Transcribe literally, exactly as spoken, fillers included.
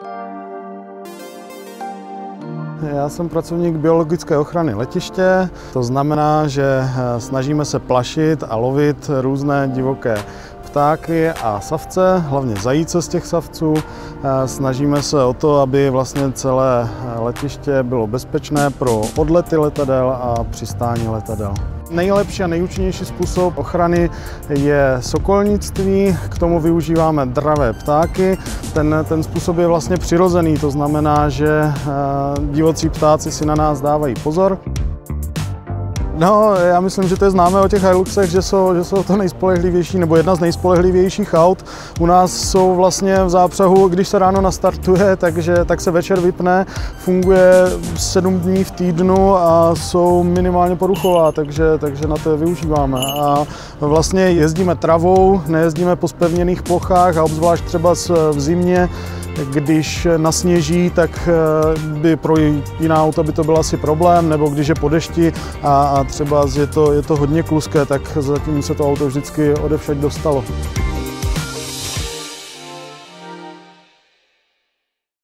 Já jsem pracovník biologické ochrany letiště, to znamená, že snažíme se plašit a lovit různé divoké ptáky a savce, hlavně zajíce z těch savců. Snažíme se o to, aby vlastně celé letiště bylo bezpečné pro odlety letadel a přistání letadel. Nejlepší a nejúčinnější způsob ochrany je sokolnictví, k tomu využíváme dravé ptáky. Ten, ten způsob je vlastně přirozený, to znamená, že divocí ptáci si na nás dávají pozor. No, já myslím, že to je známé o těch Hiluxech, že jsou, že jsou to nejspolehlivější, nebo jedna z nejspolehlivějších aut. U nás jsou vlastně v zápřehu, když se ráno nastartuje, takže, tak se večer vypne, funguje sedm dní v týdnu a jsou minimálně poruchová, takže, takže na to je využíváme. A vlastně jezdíme travou, nejezdíme po zpevněných plochách a obzvlášť třeba v zimě, když nasněží, tak by pro jiná auta by to byl asi problém, nebo když je po dešti a, a třeba je to, je to hodně kluské, tak zatím se to auto vždycky odevšať dostalo.